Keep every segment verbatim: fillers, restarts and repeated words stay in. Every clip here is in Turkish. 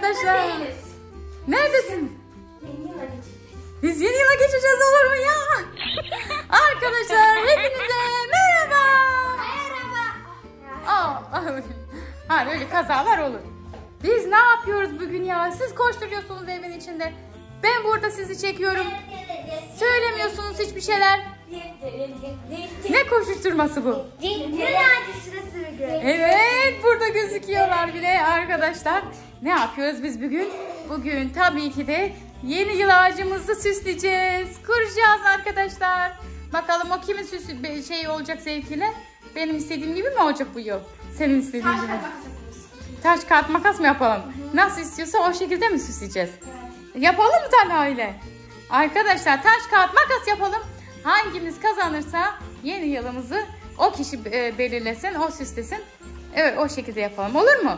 arkadaşlar. Neredesin? Biz yeni yıla geçeceğiz, olur mu ya? Arkadaşlar hepinize merhaba. Merhaba. Ha, öyle kazalar olur. Biz ne yapıyoruz bugün ya? Siz koşturuyorsunuz evin içinde. Ben burada sizi çekiyorum. Söylemiyorsunuz hiçbir şeyler. Ne koşuşturması bu? Evet, burada gözüküyorlar bile arkadaşlar. Ne yapıyoruz biz bugün? Bugün tabii ki de yeni yıl ağacımızı süsleyeceğiz. Kuracağız arkadaşlar. Bakalım o kimin süsü şey olacak zevkiyle? Benim istediğim gibi mi olacak bu yıl? Senin istediğin gibi. Taş kağıt makas mı yapalım? Nasıl istiyorsa o şekilde mi süsleyeceğiz? Yapalım mı Talha ile? Arkadaşlar taş kağıt makas yapalım. Hangimiz kazanırsa yeni yılımızı o kişi e, belirlesin, o süslesin. Evet, o şekilde yapalım. Olur mu?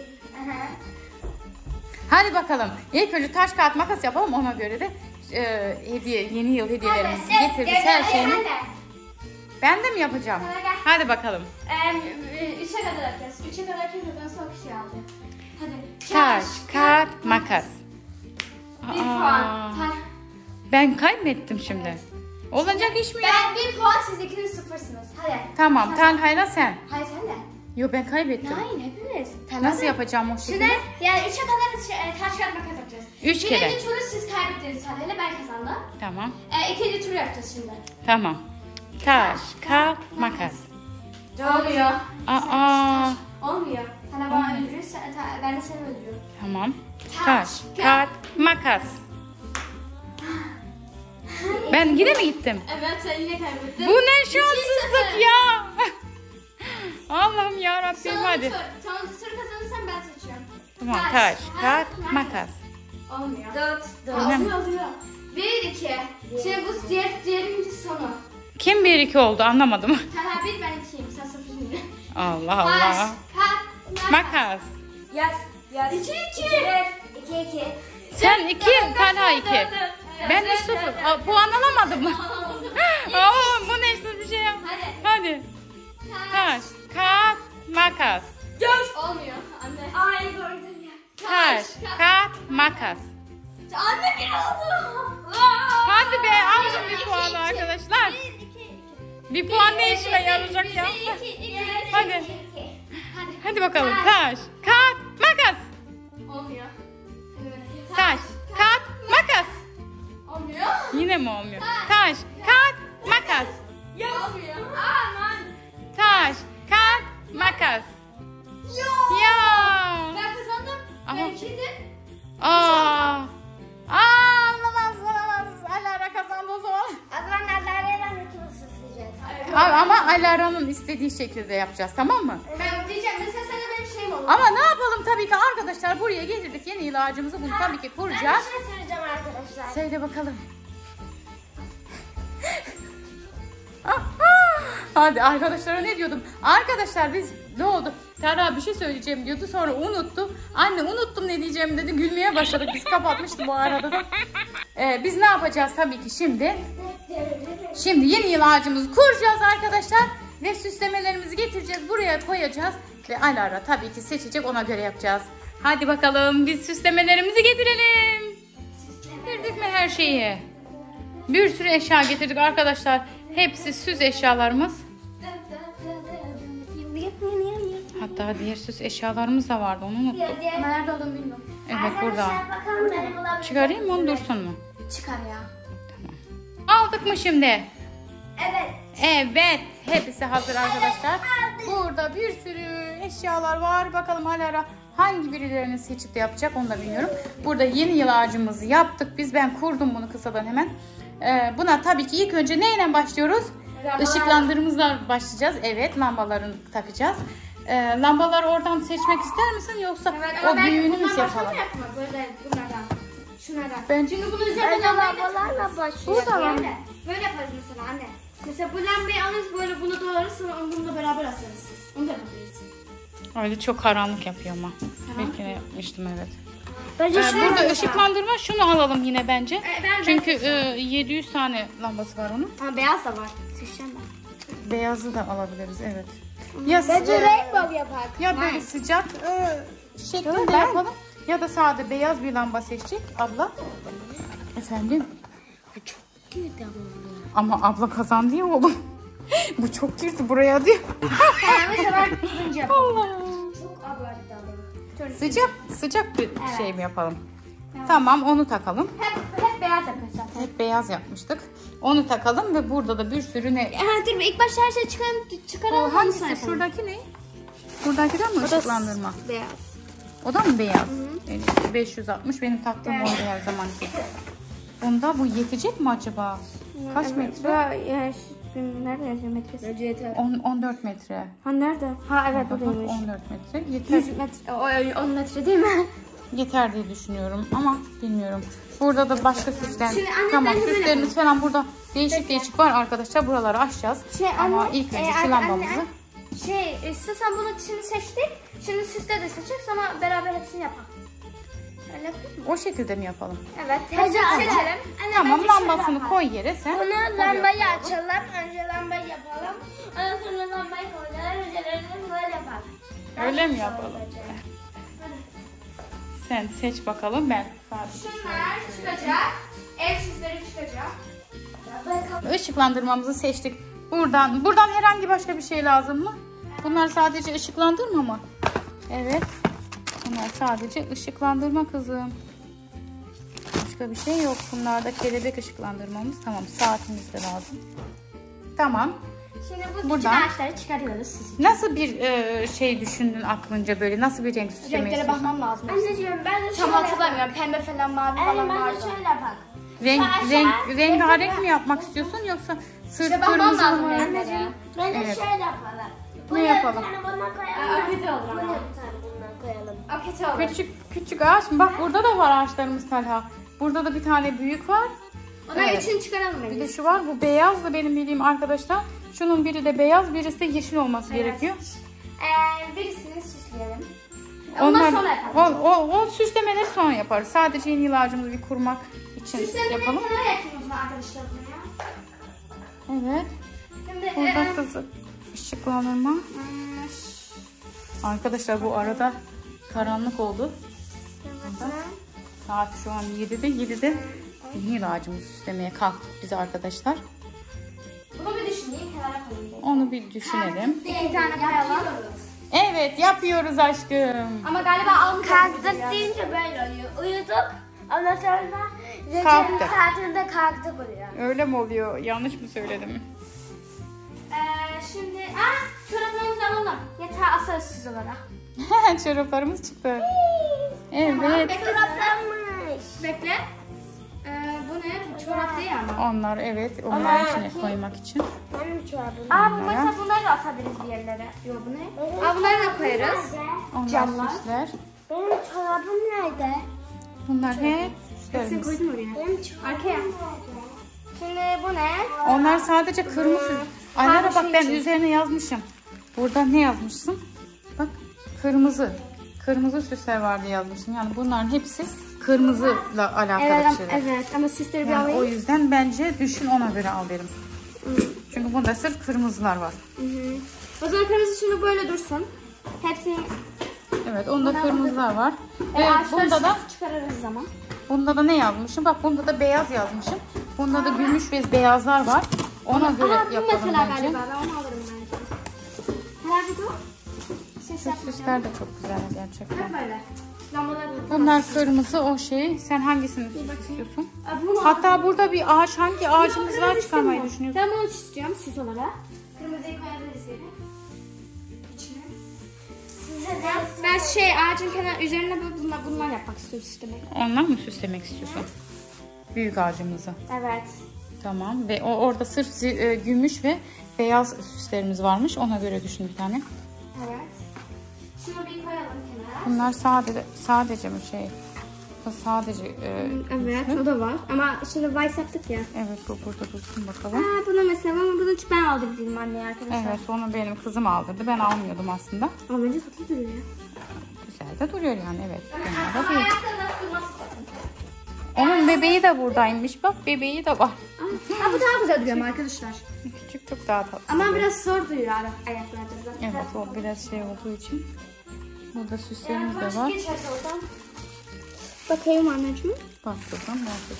Hadi bakalım. İlk önce taş kağıt makas yapalım. Ona göre de e, hediye, yeni yıl hediyelerimizi getiririz. Her şeyini. Ben de mi yapacağım? Hadi bakalım. Üçe kadar yapacağız. Üçe kadar kimden sonra bir şey alacağım. Hadi. Taş kağıt makas. Bir puan. Ben kaybettim şimdi. Olacak iş mi ya? Ben bir puan, siz ikiniz sıfırsınız. Hadi. Tamam, Talha'yla sen. Hayır, sen de. Yo, ben kaybettim. Hayır, hepiniz. Nasıl yapacağım o şekilde? Şimdi yani üçe kadar şey, taş kağıt makas yapacağız. Üç kere. Birinci turu siz kaybettiniz Talha'yla, ben kazandım. Tamam. Ee, ikinci turu yapacağız şimdi. Tamam. Taş kağıt makas. Olmuyor. Aa. Olmuyor. Talha bana öldürür, ben de seni öldürüyorum. Tamam. Taş kağıt makas. Ben yine mi gittim? Evet, sen yine kaybettin. Bu ne şanssızlık ya. Allah'ım ya Rabbim, hadi. Tur. Sonuncu tur kazanırsan ben seçiyorum. Tamam, taş kağıt makas. Olmuyor. Dört. Dört. Oluyor, oluyor. Bir, iki. Şimdi bu diğer, diğerinci sonu. Kim bir iki oldu, anlamadım. Talha bir, ben ikiyim. Sen sıfırsın. Allah Allah. Taş kağıt Makas. Yaz. Yaz. İki, iki. İki, iki. Sen iki, Talha iki. Ben de sıfır. Aa, puan alamadım mı? Aa, bu ne bir şey ya. Hadi. Taş kağıt makas. Olmuyor anne. Ay gördüm ya. Taş kağıt makas. Anne bir oldu. Hadi be, aldım bir puan arkadaşlar. Bir puan ne işime yarayacak ya? Hadi. Hadi bakalım. Taş kağıt makas. Olmuyor. Taş kağıt makas. Olmuyor. Yine mi olmuyor? Taş kağıt makas. Olmuyor. Aman. Taş kağıt makas. Yok. Ya. Ben kazandım. Ama- Ben ikiydim. Aa. Aa, olamaz olamaz. Alara kazandı o zaman. O zaman Alara'yla ikimiz süsleyeceğiz. Ama, ama Alara'nın istediği şekilde yapacağız, tamam mı? Ben diyeceğim mesela sana benim şeyim olur. Ama ne yapalım, tabii ki arkadaşlar buraya getirdik yeni yıl ağacımızı, bunu tabii ki kuracağız. Ben bir şey söyleyeceğim arkadaşlar. Söyle bakalım. Hadi arkadaşlara ne diyordum? Arkadaşlar biz ne oldu? Tara bir şey söyleyeceğim diyordu, sonra unuttu. Anne unuttum ne diyeceğim dedi, gülmeye başladık. Biz kapatmıştım bu arada da. Ee, biz ne yapacağız tabii ki şimdi? Şimdi yeni yıl ağacımızı kuracağız arkadaşlar. Ve süslemelerimizi getireceğiz, buraya koyacağız. Ve Alara tabii ki seçecek, ona göre yapacağız. Hadi bakalım biz süslemelerimizi getirelim. Getirdik mi her şeyi? Bir sürü eşya getirdik arkadaşlar. Hepsi süs eşyalarımız. Hatta diğer süs eşyalarımız da vardı, onu unuttuk. Nerede olduğunu bilmiyorum. Evet, burada. Çıkarayım mı, onu dursun mu? Çıkar ya. Aldık mı şimdi? Evet. Evet. Hepsi hazır arkadaşlar. Burada bir sürü eşyalar var. Bakalım Alara hangi birilerini seçip de yapacak, onu da bilmiyorum. Burada yeni yıl ağacımızı yaptık. Biz ben kurdum bunu kısadan hemen. Ee, buna tabii ki ilk önce neyle başlıyoruz? Işıklandırımızla başlayacağız. Evet, lambalarını takacağız. Ee, lambaları oradan seçmek ister misin, yoksa evet, o büyüğünü mü yapalım? Böyle bunlardan. Şunlardan. Ben çünkü bunu üzerine lambalarla başlıyoruz. Burada var. Böyle. Böyle yaparız mesela anne. Mesela bu lambayı alırız, böyle bunu dolarız, sonra onu bununla beraber asarız. Onu da yapabilirsin. Öyle çok karanlık yapıyor ama. Belki de yapmıştım, evet. Bence Ee, burada ışıklandırma, şunu alalım yine bence. Ee, ben, Çünkü ben e, yedi yüz tane lambası var onun. Ha, beyaz da var. Seçeceğim ben. Beyazı da alabiliriz, evet. Ya bence rainbow yapak. Ya böyle sıcak e, şeklinde yapalım. Ya da sade beyaz bir lamba seçecek abla. Efendim? Bu çok girdi ama. Ama abla kazandı ya oğlum. Bu çok girdi buraya diyor. Yani bu sefer turuncu yapalım. Allah. Çok abartı alalım. Sıcak sıcak bir evet. şey mi yapalım? Evet. Tamam onu takalım. Hep, hep beyaz yapıyoruz zaten. Hep beyaz yapmıştık. Onu takalım ve burada da bir sürü ne? Ha, dur ilk başta her şeyi çıkaralım. çıkaralım O hangisi? Şuradaki ne? Buradaki de mi ışıklandırma? Beyaz. O da mı beyaz? Hı hı. beş yüz altmış benim taktığım evet. Oydu her zamanki. Bunda bu yetecek mi acaba? Kaç evet. metre? Ya, nerede yazıyor metresi? on, on dört metre. Ha nerede? Ha evet buradaymış. on dört metre. Yeter. yüz metre. O, on metre değil mi? Yeter diye düşünüyorum ama bilmiyorum. Burada da başka süsler. Tamam süslerimiz falan burada değişik Peki. değişik var arkadaşlar. Buraları açacağız. Şey, ama anne, ilk önce e, şu lambamızı. Anne, şey istersen bunu şimdi seçtik. Şimdi süsleri de seçecek sonra beraber hepsini yapalım. Öyle yapayım mı? O şekilde mi yapalım? Evet. Hadi seçelim. Anne, tamam lambasını koy yere sen. Bunu lambayı açalım. Önce lambayı yapalım. Ondan sonra lambayı koyalım. Üzerine böyle yapalım. Öyle mi yapalım? Sen seç bakalım ben. Şunlar çıkacak. Ev süsleri çıkacak. Işıklandırmamızı seçtik. Buradan buradan herhangi başka bir şey lazım mı? Bunlar sadece ışıklandırma mı? Evet. Bunlar sadece ışıklandırma kızım. Başka bir şey yok. Bunlarda kelebek ışıklandırmamız. Tamam. Saatimiz de lazım. Tamam. Şimdi bu buradan ağaçları çıkarıyoruz. Siz nasıl bir e, şey düşündün aklınca böyle? Nasıl bir renk süslemeyi istiyorsun? Renklere bakmam lazım. Anneciğim ben de tam hatırlamıyorum. Pembe falan mavi falan vardı. Ben de şöyle bak. Renk, renk, rengarenk mi yapmak istiyorsun yoksa sırf işte kırmızı mı? Anneciğim ben de evet. şöyle yapalım. Ne yapalım? Akete olur. Bunu koyalım. Akete olur. Küçük küçük ağaç mı? Bak burada da var ağaçlarımız Talha. Burada da bir tane büyük var. Ona evet. için çıkaralım. Bir de şu var. Bu beyaz da benim bildiğim arkadaşlar. Şunun biri de beyaz, birisi de yeşil olması evet. gerekiyor. Ee, birisini süsleyelim. Ondan Onlar, sonra yapalım. O, o, o süslemeleri sonra yaparız. Sadece yeni yıl ağacımızı bir kurmak için süslemeleri yapalım. Süslemeleri yapalım arkadaşlar buraya. Evet. Şimdi, burada e, kızı ışıklandırma. Hmm. Arkadaşlar bu arada karanlık oldu. Evet. Saat şu an yedide. yedide yeni yıl ağacımızı süslemeye kalktık biz arkadaşlar. Bunu bir düşüneyim, kenara koyayım. Onu bir düşünelim. İki tane koyalım. Evet yapıyoruz aşkım. Ama galiba almış. Kalktık deyince böyle oluyor. Uyuduk. Ondan sonra gecenin saatinde kalktık oluyor. Öyle mi oluyor? Yanlış mı söyledim? Ee, şimdi ah çoraplarımızı alalım. Yatağa asarız siz olarak. Çoraplarımız çıktı. Evet. Tamam, çoraplarmış. Bekle. Ee, bu ne? Çorap değil ama. Onlar evet. Onların içine koymak için. Benim çorabım. Aa bu mesela bunları da asabiliriz bir yerlere. Yok bu ne? Aa bunları da koyarız. Onlar Camlar. Süsler. Benim çorabım nerede? Bunlar hep süslerimiz. Hepsini koydum oraya. Benim çorabım Arkaya. Şimdi bu ne? Onlar sadece kırmızı. Aylara bak ben üzerine yazmışım. Burada ne yazmışsın? Bak kırmızı. Kırmızı süsler vardı yazmışsın. Yani bunların hepsi kırmızıyla alakalı evet, şeyler. Evet ama süsleri bir yani alayım. O yüzden bence düşün ona göre al derim. Hmm. Çünkü bunda sırf kırmızılar var. Hı hı. O zaman kırmızı şimdi böyle dursun. Hepsi. Evet onda kırmızılar var. Ve e, bunda da çıkarırız zaman. Bunda da ne yazmışım? Bak bunda da beyaz yazmışım. Bunda Aa. da gümüş ve beyazlar var. Ona Aa, göre Aa, yapalım mesela bence. Galiba. Ben onu alırım bence. Herhalde bu. Şu süsler de çok güzel gerçekten. Böyle. Bunlar kırmızı o şey. Sen hangisini istiyorsun? Hatta burada bir ağaç hangi ağacımız var çıkarmayı düşünüyorsun? Ben bunu istiyorum süs olarak. Kırmızıyı koyabiliriz yere. İçine. Ben şey ağacın kenar üzerine böyle bunlar, bunlar yapmak istiyorum süslemek. Onlar mı süslemek istiyorsun? Büyük ağacımızı. Evet. Tamam ve o orada sırf e, gümüş ve beyaz süslerimiz varmış. Ona göre düşün bir tane. Evet. Şunu bir koyalım kenara. Bunlar sadece sadece mi şey? Sadece e, evet gümüşlü. O da var. Ama şimdi vice yaptık ya. Evet bu burada dursun bakalım. Aa, bunu mesela ama bunu ben aldırdım anneye arkadaşlar. Evet onu benim kızım aldırdı. Ben almıyordum aslında. Ama bence tatlı duruyor ya. Güzel de duruyor yani evet. Ama değil. Onun bebeği de buradaymış. Bak bebeği de var. Ha, bu daha güzel duruyor arkadaşlar. Küçük çok daha tatlı. Ama duruyor. Biraz zor duruyor ayaklarda zaten. Evet o biraz şey olduğu için. Burada süslerimiz de var. Bakayım anneciğim. Bak kızım bak.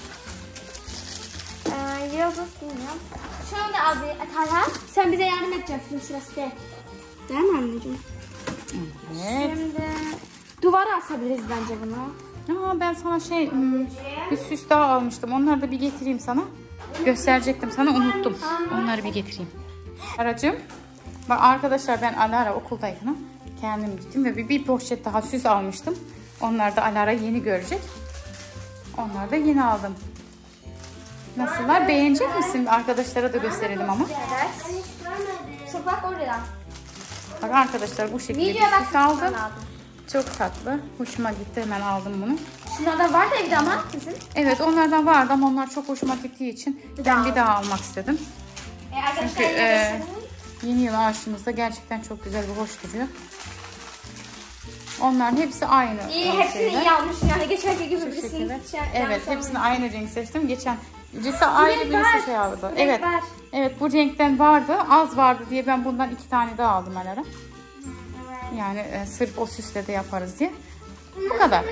Ee, yok bilmiyorum. Şunu da al bir Talha. Sen bize yardım edeceksin sırası değil. Değil mi anneciğim? Evet. Şimdi duvara asabiliriz bence bunu. Aa, ben sana şey hmm, bir süs daha almıştım. Onları da bir getireyim sana. Gösterecektim sana, unuttum. Onları bir getireyim. Aracığım. Bak arkadaşlar, ben Alara okuldayken kendim gittim ve bir, bir poşet daha süs almıştım. Onlar da Alara yeni görecek. Onları da yeni aldım. Nasıllar? Beğenecek misin? Arkadaşlara da gösterelim ama. Evet. Sokak orada. Bak arkadaşlar, bu şekilde bir süs aldım. Çok tatlı. Hoşuma gitti. Hemen aldım bunu. Şunlardan var da evde ama bizim. Evet, onlardan vardı ama onlar çok hoşuma gittiği için bir ben bir daha almak istedim. E, Çünkü e, yeni yıl ağaçımızda gerçekten çok güzel ve hoş duruyor. Onların hepsi aynı. İyi, hepsini şeyler. iyi almışsın yani geçenki gibi Şu birisini. şekilde. Şey, Evet, hepsini aynı renk seçtim. Geçen birisi ayrı, renk birisi var. şey aldı. Bu Evet. renk var. Evet, bu renkten vardı. Az vardı diye ben bundan iki tane daha aldım Alara. Evet. Yani e, sırf o süsle de yaparız diye. Bu kadar.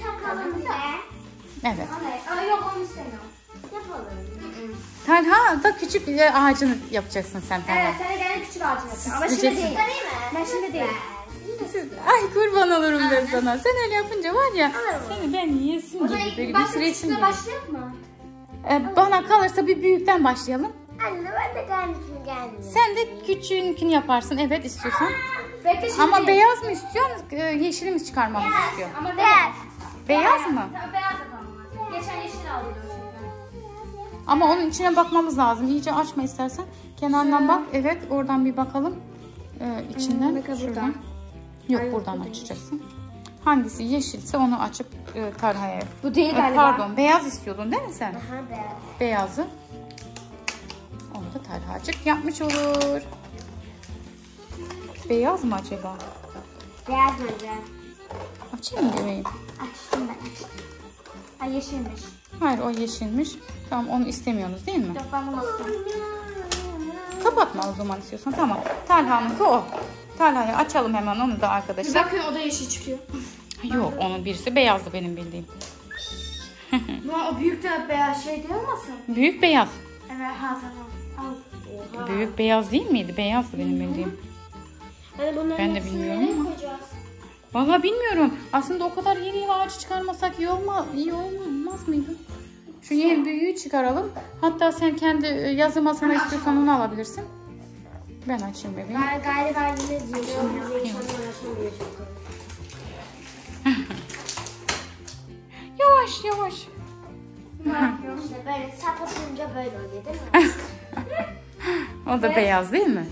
Evet. Aa, yok onu istemiyorum. Yapalım. Talha da küçük bir ağacını yapacaksın sen Talha. Evet, sen de gene küçük ağacı yapacaksın. Ama şimdi Süsleyeceksin. değil. Ben şimdi değil. Ay kurban olurum ben sana. Sen öyle yapınca var ya, seni ben yiyesim O zaman gibi, böyle ilk başta bir resim küçükle gibi. başlayalım mı? Ee, bana kalırsa bir büyükten başlayalım. Anne ben de kendisini geldim. Sen de küçüğünkini yaparsın, evet istiyorsan. Bekle şimdi. Ama beyaz mı istiyorsun, e, yeşili mi çıkarmamızı istiyor? Ama beyaz. Beyaz mı? Tamam, beyaz yapalım. Geçen yeşil aldım şeyden. Ama onun içine bakmamız lazım. İyice açma istersen. Kenardan bak. Evet, oradan bir bakalım. Ee, içinden. Hmm, şuradan. Yok, buradan açacaksın. Hangisi yeşilse onu açıp e, Talha'ya. Bu değil E, galiba. Pardon, beyaz istiyordun değil mi sen? Aha beyaz. Beyazı. Onu da Talha'cık yapmış olur. Beyaz mı acaba? Beyaz bence. Açayım mı bebeğim? Açtım ben açtım. Ay yeşilmiş. Hayır, o yeşilmiş. Tamam, onu istemiyorsunuz değil mi? Yok ben bunu aldım. Kapatma o zaman istiyorsan. Tamam. Talha'nınki o. Talha'yı açalım hemen onu da arkadaşlar. Bakın o da yeşil çıkıyor. Yok, onun birisi beyazdı benim bildiğim. Ama o büyük de beyaz şey değil olmasın? Büyük beyaz. Evet ha tamam. Al. Büyük beyaz değil miydi? Beyazdı benim bildiğim. Yani bunların Ben de hepsini bilmiyorum nereye ama. koyacağız? Vallahi bilmiyorum. Aslında o kadar yeni yıl ağacı çıkarmasak iyi, olma, iyi olmaz mıydı? Şu yeni büyüğü çıkaralım. Hatta sen kendi yazı masana istiyorsan onu alabilirsin. Ben açayım bebeğim. Gayri gayri gayri ne diyorsun? Yavaş yavaş. İşte böyle sap atınca böyle oluyor değil mi? O da beyaz değil mi?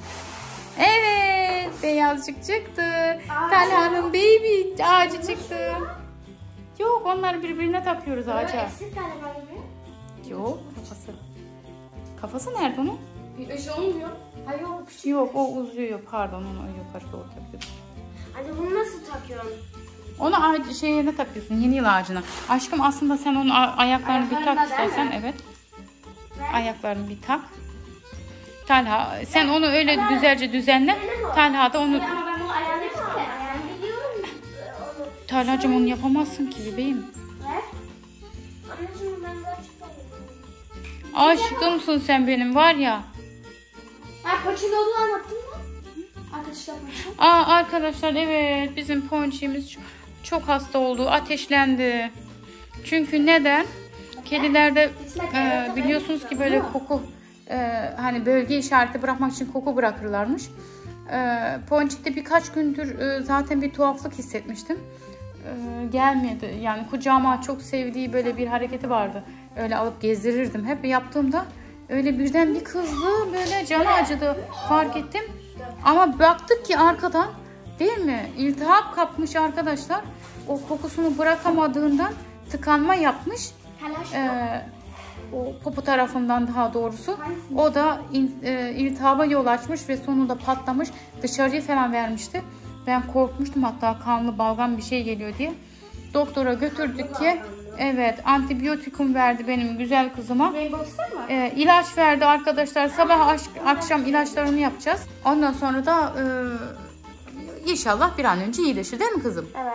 Evet, beyazcık çıktı. Talha'nın baby ağacı çıktı. Yok, onları birbirine takıyoruz ağaca. Eksik galiba gibi. Yok, kafası. Kafası nerede onun? Bir şey olmuyor. Hayır o küçük. Yok, o uzuyor. Pardon, onu yukarı doğru takıyorsun. Anne bunu nasıl takıyorsun? Onu ağacı şeyine takıyorsun, yeni yıl ağacına. Aşkım, aslında sen onun a- ayaklarını bir Ayaklarına tak değil istersen. mi? Evet. Ver. Ayaklarını bir tak. Talha, sen onu öyle güzelce düzenle. Talha da onu... Ama ben bunu ayarlayamam ki. Ayarlayabiliyorum. Onu. Talha'cığım, onu yapamazsın ki bebeğim. Ver. Anneciğim ben daha çıkarayım. Aşkımsın sen benim, var ya. Ha koçun olduğunu anlattın mı? Arkadaşlar koçun. Aa arkadaşlar, evet, bizim ponçimiz çok, çok hasta oldu, ateşlendi. Çünkü neden? Kedilerde e, biliyorsunuz ki böyle koku, e, hani bölge işareti bırakmak için koku bırakırlarmış. E, Ponçik'te birkaç gündür e, zaten bir tuhaflık hissetmiştim. E, gelmedi, yani kucağıma çok sevdiği böyle bir hareketi vardı. Öyle alıp gezdirirdim hep, yaptığımda öyle birden bir kızdı, böyle canı acıdı, fark ettim. Ama baktık ki arkadan, değil mi, iltihap kapmış arkadaşlar. O kokusunu bırakamadığından tıkanma yapmış. Ee, o popo tarafından daha doğrusu. O da in, e, iltihaba yol açmış ve sonunda patlamış. Dışarıya falan vermişti. Ben korkmuştum, hatta kanlı balgam bir şey geliyor diye. Doktora götürdük ki, evet, antibiyotikum verdi benim güzel kızıma. Ee, ilaç verdi arkadaşlar. Sabah aşk, akşam ilaçlarını yapacağız. Ondan sonra da e, inşallah bir an önce iyileşir, değil mi kızım? Evet.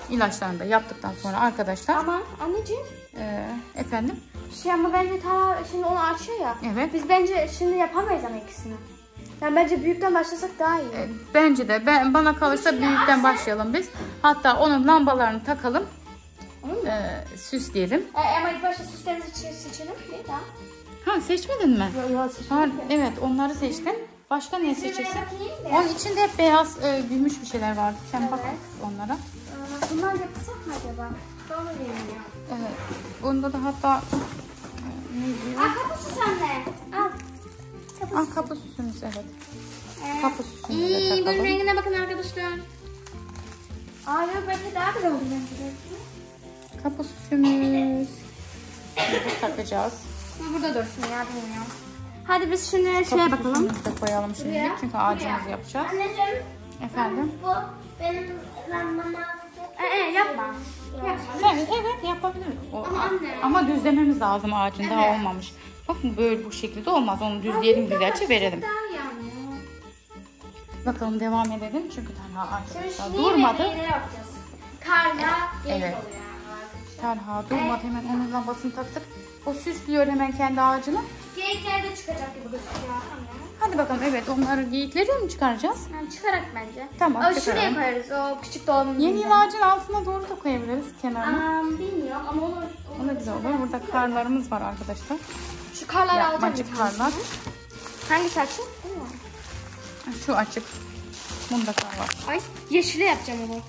ilaçlarını da yaptıktan sonra arkadaşlar. Ama anneciğim. E, efendim? Şey ama bence ta şimdi onu açıyor ya. Evet. Biz bence şimdi yapamayız ama ikisini. Yani bence büyükten başlasak daha iyi. E, bence de. Ben, bana kalırsa büyükten başlayalım biz. Hatta onun lambalarını takalım. E, süsleyelim. E, ama ilk başta süslerimizi seçelim. Değil mi? Ha, seçmedin mi? Yok yok seçelim. Ha, evet, onları seçtin. Başka ne seçeceksin? Bakayım, Onun içinde hep beyaz e, gümüş bir şeyler vardı. Sen Evet. bak onlara. Ee, Bunlar yapsak mı acaba? Onu bilmiyorum. Evet. Bunda da hatta e, ne diyor? Aa, kapı süs anne. Al. Kapı Ah, kapı süsümüz, evet. Ee, Kapı süsünü de İyi, bunun takalım. rengine bakın arkadaşlar. Aa yok, belki daha güzel olur bence. Kapı süsümüz. Bunu takacağız. Burada dursun ya, bilmiyorum. Hadi biz şimdi şeye Kapı bakalım. süsümüzü de koyalım şimdi. Buraya, Çünkü buraya. ağacımızı yapacağız. Anneciğim. Efendim? Bu benim lambama. Ee, e, yapma. Yapma. Sen, evet, yapabiliriz. O, Ama anne. Ama düzlememiz lazım ağacın, daha Evet. olmamış. Bak böyle bu şekilde olmaz. Onu düzleyelim, güzelce verelim. Daha yani. Bakalım, devam edelim çünkü Talha Şimdi arkadaşlar şimdi durmadı. yemeğini yapacağız. Karla geyik Evet. oluyor yani arkadaşlar. Talha durmadı, hemen onun lambasını taktık. O süslüyor hemen kendi ağacını. Geyikler de çıkacak gibi gözüküyor anne. Hadi bakalım, evet, onları geyikleri mi çıkaracağız? Yani çıkarak bence. Tamam, Ama çıkaralım. şuraya koyarız o küçük dolabın. Yeni yıl ağacın altına doğru da koyabiliriz kenarına. Aa, bilmiyorum ama onu... O da güzel olur. Burada karlarımız var arkadaşlar. Şu karları alacağım. Yapmacık karlar. Hangisi açık? Değil mi? Şu açık. Bunda kar var. Ay yeşile yapacağım onu.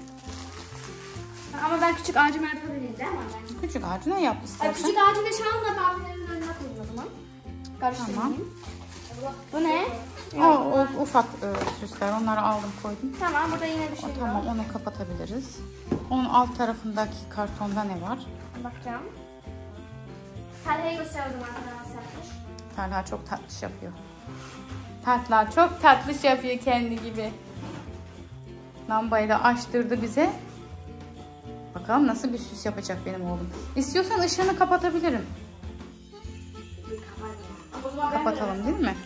Ama ben küçük ağacımı yapabilirim değil mi anne? Küçük ağacına yap Ay, istersen. küçük ağacı da şu anda abilerin önüne koyayım o zaman. Karıştırayım. Tamam. Bu ne? O, o ufak e, süsler. Onları aldım, koydum. Tamam, burada yine bir O, şey tamam, var. onu kapatabiliriz. Onun alt tarafındaki kartonda ne var? Bakacağım. Talha'yı göster o zaman arkadaşlar. Talha çok tatlış yapıyor. Talha çok tatlış yapıyor kendi gibi. Lambayı da açtırdı bize. Bakalım nasıl bir süs yapacak benim oğlum. İstiyorsan ışığını kapatabilirim. Kapatalım değil mi?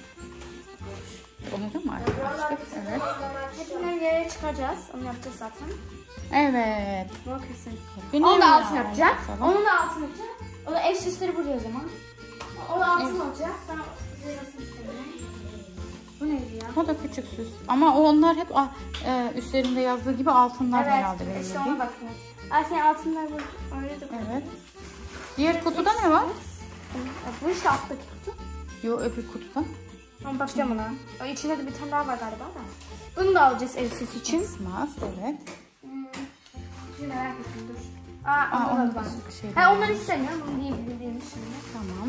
Onu da mı açtık? Evet. Hepsinden yere çıkaracağız. Onu yapacağız zaten. Evet. Bak kesin. Benim Onu da ya. altına yapacak. Tamam. Onu da altına yapacak. O da ev süsleri buraya o zaman. O da altına olacak. Ben size nasıl istemiyorum. Bu neydi ya? O da küçük süs. Ama onlar hep ah, e, üstlerinde yazdığı gibi altınlar herhalde benim Evet, işte bildiğim. ona bakın. Ay sen altınlar bu. Öyle de. Evet. Diğer kutuda ne var? Bu işte alttaki kutu. Yo, öbür kutuda. Ama bakacağım ona. O içinde de bir tane daha var galiba da. Bunu da alacağız ev süsü için. Esmas, evet. Hmm. Şimdi merak ettim, dur. Aa, Aa, onda onu da var. da şey Ha, onları istemiyorum. Bunu değil, bildiğim şimdi. Tamam.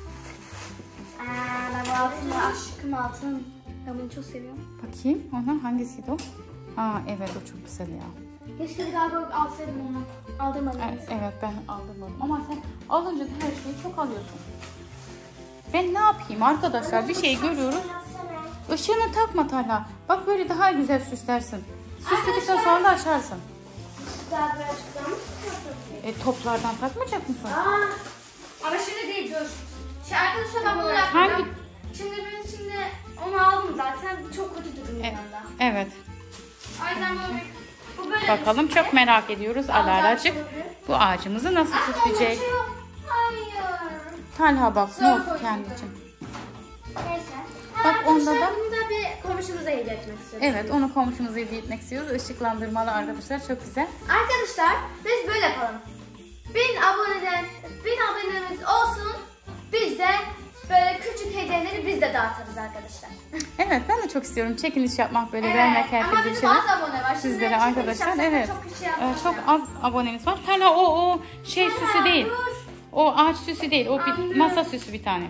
Aa, ben bu altını aşkım altın. Ben bunu çok seviyorum. Bakayım ona, hangisiydi o? Aa, evet, o çok güzel ya. Keşke bir daha böyle alsaydım onu. Aldırmadım. Evet, evet, ben aldırmadım. Ama sen alınca da her şeyi çok alıyorsun. Ben ne yapayım arkadaşlar, bir şey görüyoruz. Işığını takma Talha. Bak, böyle daha güzel süslersin. Süsledikten sonra da açarsın. Daha böyle açıklam. E, toplardan takmayacak mısın? Aa, ama şimdi değil, dur. Şey arkadaşlar, ben bunu yapacağım. Hangi? Şimdi ben şimdi onu aldım zaten. Bu çok kötü duruyor E, yanında. evet. O yüzden bunu bu böyle. Bakalım, çok merak ediyoruz Alaracık. Bu ağacımızı nasıl süsleyecek? Hayır. Talha bak, ne olsun kendicim. Neyse. Bak, onda Arkadaşlar, da- bunu da bir komşumuza hediye etmek istiyorum. Evet, onu komşumuza hediye etmek istiyoruz. Işıklandırmalı arkadaşlar, çok güzel. Arkadaşlar, biz böyle yapalım. Bin aboneden, bin abonemiz olsun. Biz de böyle küçük hediyeleri biz de dağıtırız arkadaşlar. Evet, ben de çok istiyorum çekiliş yapmak, böyle Evet, vermek ama herkese bir bizim şeyler. az abone var. Şimdi Sizlere çekiliş arkadaşlar, yapsak da evet. Çok, bir şey Ee, yapmayacağım. çok az abonemiz var. Talha, o o şey Talha, süsü değil. dur. O ağaç süsü değil. O bir Anne. masa süsü bir tane.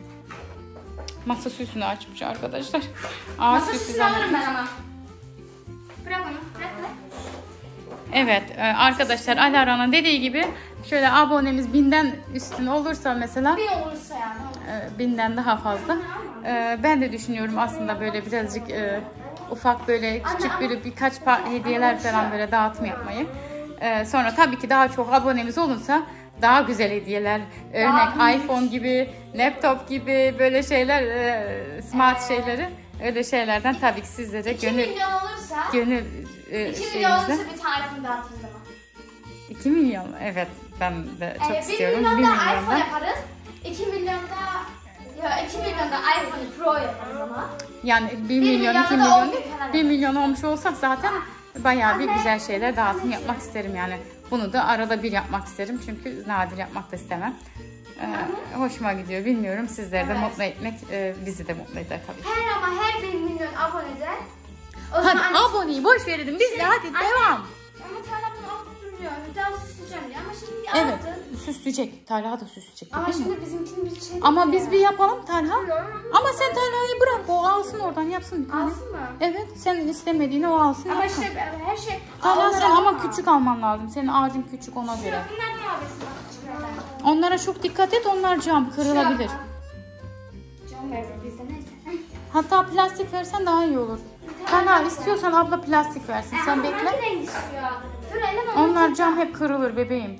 Masa süsünü açmış arkadaşlar. Ağaç Masa süsü süsünü alırım zannetmiş. ben ama. Bırak onu, bırak bırak. Evet e, arkadaşlar, Alara'nın dediği gibi şöyle abonemiz binden üstün olursa mesela, Bir olursa yani. e, binden daha fazla. E, ben de düşünüyorum aslında böyle birazcık e, ufak, böyle küçük böyle birkaç pa- hediyeler falan böyle dağıtım yapmayı. E, sonra tabii ki daha çok abonemiz olursa daha güzel hediyeler, örnek iPhone gibi, laptop gibi böyle şeyler, e, smart şeyleri, öyle şeylerden tabii ki sizlere iki gönül milyon olursa, gönül e, iki milyon olursa şeyimizle. bir tarifini dağıtırız ama. iki milyon. Evet, ben de çok Ee, istiyorum. bir bir milyonda milyonda. iPhone yaparız. iki milyonda ya iki milyonda iPhone Pro yaparız ama. Yani bir milyon, milyonda iki da milyon on bin değil. falan bir yaparız. milyon olmuş olsak zaten bayağı bir Anne. güzel şeyler dağıtım yapmak isterim yani. Bunu da arada bir yapmak isterim çünkü nadir yapmak da istemem. Ee, hoşuma gidiyor. Bilmiyorum, sizleri de Evet. mutlu etmek e, bizi de mutlu eder tabii. Her ama her bir milyon abonede. O Hadi zaman aboneyi boş verelim biz de hadi Anne. devam. Ama Talha bunu alıp duruyor. Bir daha süsleyeceğim diye. Ama şimdi bir Evet, aldı. süsleyecek. Talha da süsleyecek. Ama değil mi? şimdi bizimkinin bir şey Ama yok biz ya. bir yapalım Talha. Biliyorum. Ama sen Talha'yı bırak, o alsın oradan yapsın bir tane. Alsın mı? Evet, senin istemediğini o alsın Ama yapsın. işte her şey... Talha Onları sen ama alma. küçük alman lazım. Senin ağacın küçük, ona göre. Bunlar ne abisi bak küçüklerden. Onlara çok dikkat et, onlar cam kırılabilir. Can verdi bizde neyse. Hatta plastik versen daha iyi olur. Talha istiyorsan abla plastik versin. Sen Ama bekle. hangi renk istiyor? Dur eleme. Onlar cam hep kırılır bebeğim.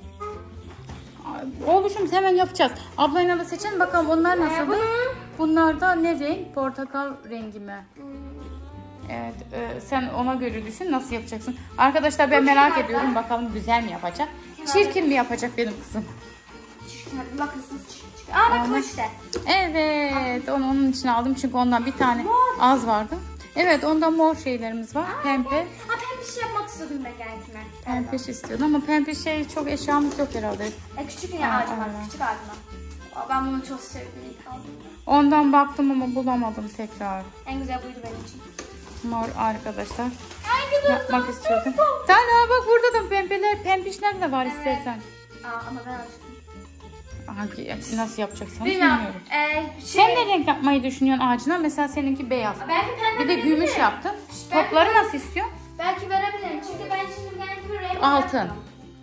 Oluşum hemen yapacağız. Ablayla da seçelim bakalım onlar nasıl. Bunlar da ne renk? Portakal rengi mi? Evet, e, sen ona göre düşün nasıl yapacaksın. Arkadaşlar ben merak ediyorum bakalım güzel mi yapacak? Çirkin mi yapacak benim kızım? Çirkin. Bakın siz çirkin. Aa bak bu işte. Evet, onu onun için aldım çünkü ondan bir tane az vardı. Evet, onda mor şeylerimiz var. Pembe. Ha pembe şey yapmak istedim ben kendime. Pempiş istiyordum ama pempiş şey çok eşyamız yok herhalde. E, küçük yine Ha, ağacım var. evet. Küçük ağacım var. Aa, ben bunu çok sevdim. Aldım. Ondan baktım ama bulamadım tekrar. En güzel buydu benim için. Mor arkadaşlar. Hangi Yapmak istiyordum. Talha bak burada da pembeler, pempişler de var istersen. Aa ama ben alıştım. Hangi, nasıl yapacaksan Bilmiyorum. bilmiyorum. Ee, Sen şey, ne renk yapmayı düşünüyorsun ağacına? Mesela seninki beyaz. belki pembe Bir de gümüş verebilirim. yaptın. Ben- Topları nasıl istiyorsun? Belki verebilirim. Çünkü ben şimdi kendi bir renk Altın. yapıyorum.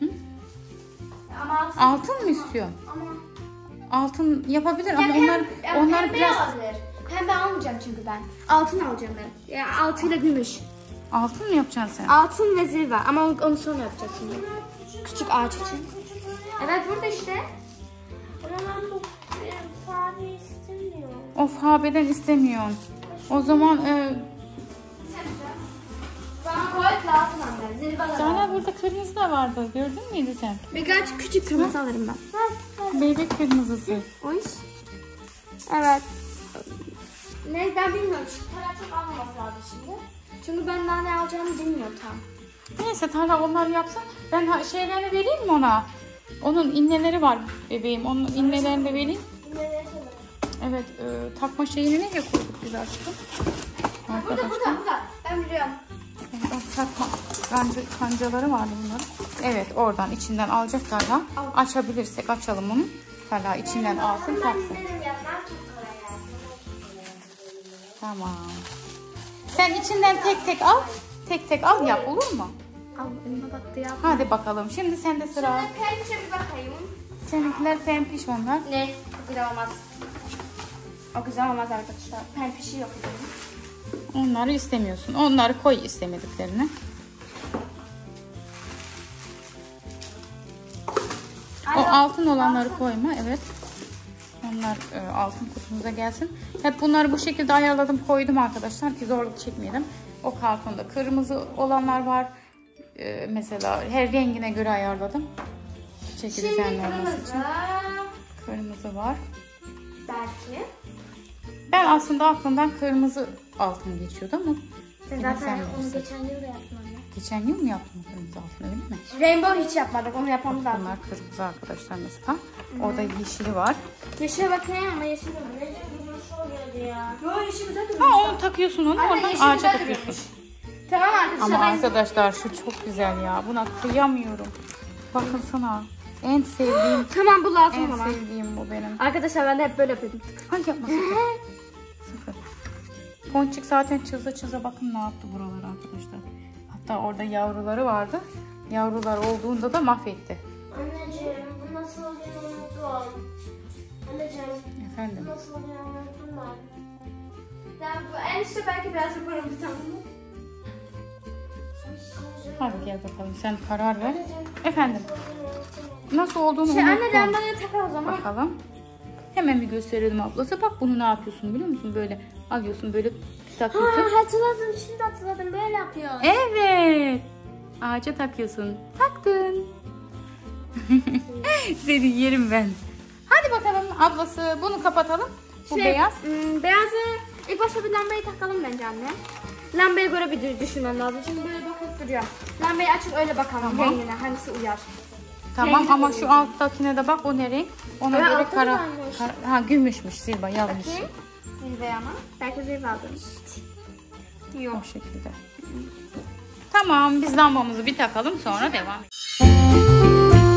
Ama altın. Altın mı istiyorsun? Ama Altın yapabilir ama Ya onlar pembe- ya onlar pembe biraz alabilir. Pembe almayacağım çünkü ben. Altın alacağım ben. Ya altıyla gümüş. altın mı yapacaksın sen? Altın ve zilver ama onu, onu sonra yapacağız şimdi. Küçük ağaç için. Evet burada işte. Ben bu fare istemiyorum. Of habeden istemiyorsun. O zaman e, Bana koyut lazım anne. Zilver alırım. Talha burada kırmızı da vardı. Gördün müydü sen? Birkaç küçük kırmızı alırım ben. Bebek kırmızısı. O iş. Evet. Ne ben bilmiyorum. Şu para çok almaması lazım şimdi. Çünkü ben daha ne alacağımı bilmiyorum tam. Neyse Talha onlar yapsın. Ben ha- şeylerini vereyim mi ona? Onun inneleri var bebeğim. Onun innelerini de vereyim. Evet, e, takma şeyini nereye koyduk biz aşkım? Burada Arkadaşlar. burada burada. Ben biliyorum. Bak, takma kanca, kancaları vardı bunların. Evet, oradan içinden alacak Talha. Açabilirsek açalım onu. Talha içinden alsın taksın. Benim yapmam çok kolay yani. Tamam. Sen içinden tek tek al. Tek tek al yap, olur mu? Al elime baktı ya. Hadi bakalım. Şimdi sende sıra. Pembe bir bakayım. Seninkiler pempiş onlar. Ne? O güzel olmaz. O güzel olmaz arkadaşlar. Pembe şey yok. Onları istemiyorsun. Onları koy istemediklerini. O altın olanları koyma. Evet. Onlar e, altın kutumuza gelsin. Hep bunları bu şekilde ayarladım, koydum arkadaşlar ki zorluk çekmeyelim. O kartonda kırmızı olanlar var. E, mesela her rengine göre ayarladım. Şekil Şimdi düzenli olması için. kırmızı. Kırmızı var. Belki. Ben aslında aklımdan kırmızı altın geçiyordu ama Sen yine zaten onu bilirsin. geçen yıl da yaptın anne. Geçen yıl mı yaptın kırmızı altın, öyle mi? Rainbow hiç yapmadık. Onu yapmamız lazım. Bunlar kırmızı arkadaşlar mesela. Orada yeşili var. Yeşile bakayım ama yeşil de bu. Recep bu nasıl oluyordu ya? Yo yeşil güzel Ha duruyor. onu takıyorsun, onu Anne, oradan yeşil ağaca güzel takıyorsun. duruyormuş. Tamam arkadaşlar. Ama ben- arkadaşlar şu çok güzel ya. Buna kıyamıyorum. Bakın sana. En sevdiğim, Tamam bu lazım en bana. sevdiğim bu benim. Arkadaşlar ben de hep böyle yapıyordum. Hangi yapma sakın. Sıfır. Ponçik zaten çıza çıza bakın ne yaptı buraları arkadaşlar. Hatta orada yavruları vardı. Yavrular olduğunda da mahvetti. Anneciğim bu nasıl oluyor unuttum. Anneciğim Efendim. bu nasıl oluyor unuttum ben. Ben bu en üstte belki biraz yaparım bir tane. Hadi gel bakalım sen karar ver. Efendim. Nasıl olduğunu Şey anne unuttum. lambaya takar o zaman. Bakalım. Hemen bir gösterelim ablası. Bak bunu ne yapıyorsun biliyor musun? Böyle alıyorsun, böyle takıyorsun. Ha hatırladım şimdi hatırladım böyle yapıyor. Evet. Ağaca takıyorsun. Taktın. Seni yerim ben. Hadi bakalım ablası, bunu kapatalım. Bu Şey, beyaz. ım, beyazı ilk başta bir lambayı takalım bence anne. Lambaya göre bir düşünmem lazım. Şimdi böyle bakıp duruyor. Lambayı açıp öyle bakalım Tamam. rengine hangisi uyar. Tamam Rengi ama de şu uyuyor. alttakine de bak, o ne renk? Ona Evet, göre altta kara, da varmış. kara- ha gümüşmüş Zilba, yanlış. Bakayım. Zirve ama. Belki zirve aldım. Yok. O şekilde. Tamam, biz lambamızı bir takalım, sonra devam edelim.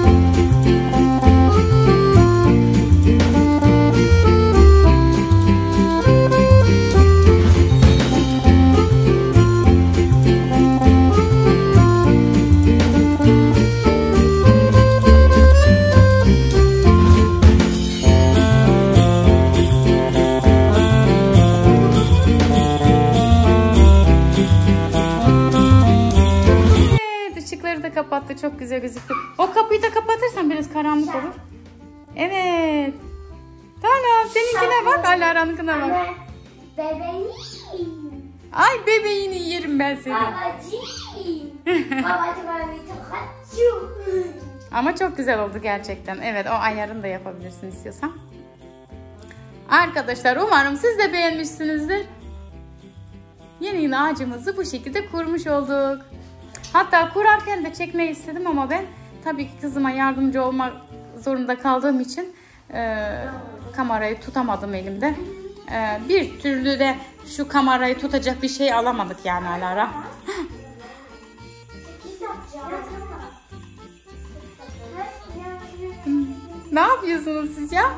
Evet, ışıkları da kapattı, çok güzel gözüktü. O kapıyı da kapatırsan biraz karanlık olur. Evet. Tamam, seninkine bak, Alara'nınkine bak. Anne. Bebeğim. Ay bebeğini yerim ben seni. Babacığım. Babacığım ben bir tokatçım. Ama çok güzel oldu gerçekten. Evet, o ayarını da yapabilirsin istiyorsan. Arkadaşlar, umarım siz de beğenmişsinizdir. Yeni yıl ağacımızı bu şekilde kurmuş olduk. Hatta kurarken de çekmeyi istedim ama ben tabii ki kızıma yardımcı olmak zorunda kaldığım için e, kamerayı tutamadım elimde. E, bir türlü de şu kamerayı tutacak bir şey alamadık yani Alara. Sekiz yapacağım. Ne yapıyorsunuz siz ya?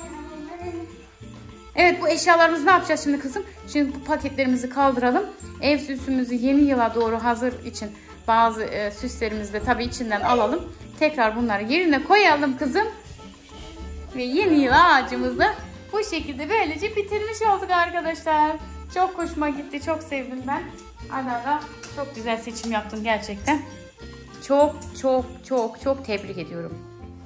Evet, bu eşyalarımızı ne yapacağız şimdi kızım? Şimdi bu paketlerimizi kaldıralım. Ev süsümüzü yeni yıla doğru hazır için bazı e, süslerimizi de tabii içinden alalım. Tekrar bunları yerine koyalım kızım. Ve yeni yıl ağacımızı da bu şekilde böylece bitirmiş olduk arkadaşlar. Çok hoşuma gitti. Çok sevdim ben. Alara çok güzel seçim yaptın gerçekten. Çok çok çok çok tebrik ediyorum.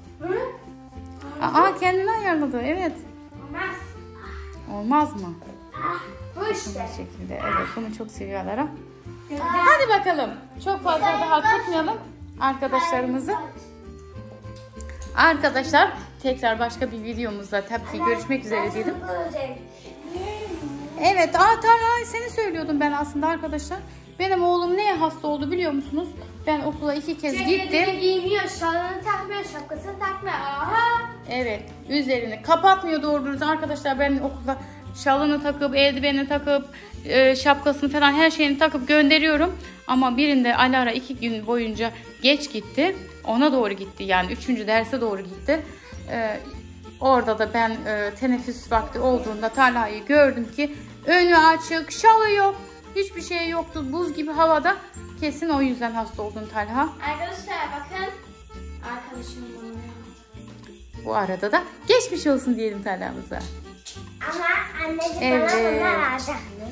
Aa, kendini ayarladı. Evet. Olmaz. Olmaz mı? Bu işte. Bu şekilde. Evet, bunu çok seviyor Alara. Hadi bakalım. Çok fazla daha tutmayalım arkadaşlarımızı. Arkadaşlar, tekrar başka bir videomuzda tabii ki görüşmek üzere diyelim. Evet, aa Talha, seni söylüyordum ben aslında arkadaşlar. Benim oğlum neye hasta oldu biliyor musunuz? Ben okula iki kez gittim. Giymiyor, şalını takmıyor, şapkasını takmıyor. Aha. Evet, üzerini kapatmıyor doğru dürüst arkadaşlar. Ben okulda şalını takıp, eldivenini takıp, e, şapkasını falan her şeyini takıp gönderiyorum. Ama birinde Alara iki gün boyunca geç gitti. Ona doğru gitti yani üçüncü derse doğru gitti. E, orada da ben e, teneffüs vakti olduğunda Talha'yı gördüm ki önü açık, şalı yok. Hiçbir şey yoktu, buz gibi havada. Kesin o yüzden hasta oldun Talha. Arkadaşlar bakın. Arkadaşım bunu. Bu arada da geçmiş olsun diyelim Talha'mıza. Ama anneciğim Evet. bana bunlar alacak mı?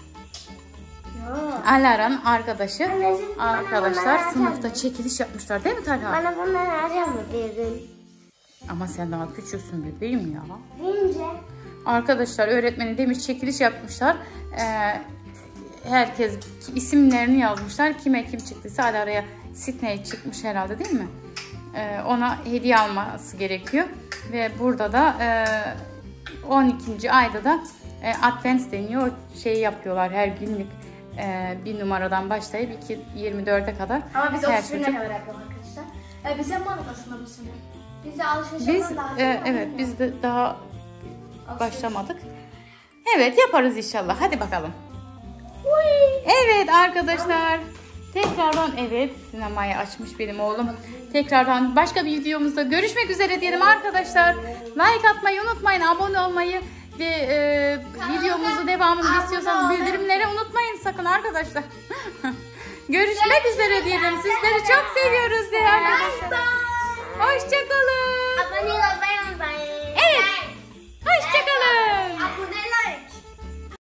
Yok. Alara'nın arkadaşı. Anneciğim, bana Arkadaşlar bunlar sınıfta alacak mı? çekiliş yapmışlar değil mi Talha? Bana bunlar alacak mı bir gün? Ama sen daha küçüksün bebeğim ya. Deyince. Arkadaşlar öğretmeni demiş çekiliş yapmışlar. Ee, herkes isimlerini yazmışlar. Kime kim çıktıysa Alara'ya Sydney çıkmış herhalde değil mi? Ee, ona hediye alması gerekiyor. Ve burada da e, on ikinci ayda da e, Advents deniyor. O şeyi yapıyorlar her günlük e, bir numaradan başlayıp iki yirmi dörde kadar. Ama biz her otuz birine çocuk- kadar yapıyoruz arkadaşlar. Ee, bize mi aslında bu sene? Bize alışveriş Biz yapmamız lazım. e, evet biz de daha başlamadık. Evet, yaparız inşallah. Hadi bakalım. Evet arkadaşlar. Tekrardan evet sinemayı açmış benim oğlum. Tekrardan başka bir videomuzda görüşmek üzere diyelim arkadaşlar. Like atmayı unutmayın, abone olmayı ve e, videomuzu devamını istiyorsanız bildirimleri unutmayın sakın arkadaşlar. Görüşmek üzere diyelim. Sizleri çok seviyoruz diye arkadaşlar. Hoşçakalın. Abone olmayı unutmayın.